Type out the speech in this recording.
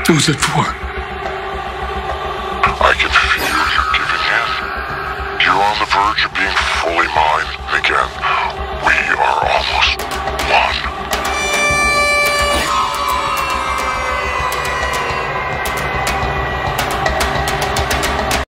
Who's it for? I can feel you giving in. You're on the verge of being fully mine again.